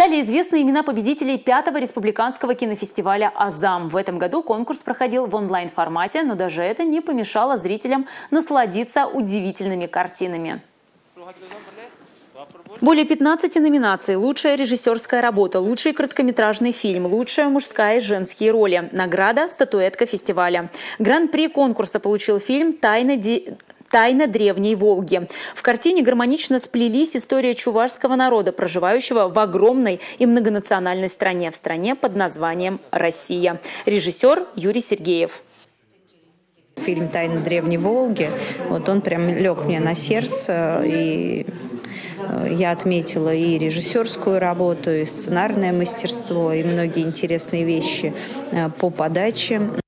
Стали известны имена победителей 5-го республиканского кинофестиваля «Азам». В этом году конкурс проходил в онлайн-формате, но даже это не помешало зрителям насладиться удивительными картинами. Более 15 номинаций: лучшая режиссерская работа, лучший короткометражный фильм, лучшая мужская и женские роли. Награда – статуэтка фестиваля. Гран-при конкурса получил фильм «Тайна древней Волги». В картине гармонично сплелись история чувашского народа, проживающего в огромной и многонациональной стране, в стране под названием Россия. Режиссер Юрий Сергеев. Фильм «Тайна древней Волги», он прям лег мне на сердце, и я отметила и режиссерскую работу, и сценарное мастерство, и многие интересные вещи по подаче.